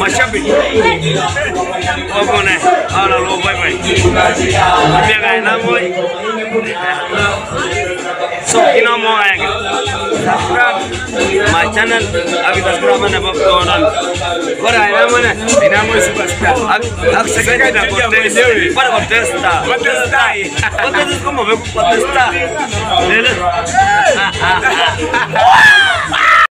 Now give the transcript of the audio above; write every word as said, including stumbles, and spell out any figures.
mashabiki wabone ala lo bye bye mega Ainamoi so Ainamoi subscribe my channel abi subscribe na bab donan kora Ainamoi Ainamoi superstar ak sekali na contest para contesta contesta contesta como ve contesta